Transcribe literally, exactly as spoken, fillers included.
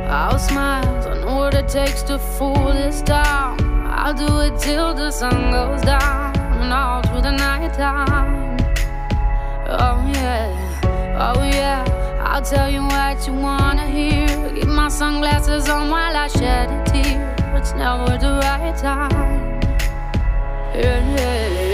I'll smile, I know what it takes to fool this town. I'll do it till the sun goes down and all through the night time. Oh yeah, oh yeah, I'll tell you what you wanna hear. Keep my sunglasses on while I shed a tear. It's never the right time. Yeah, yeah.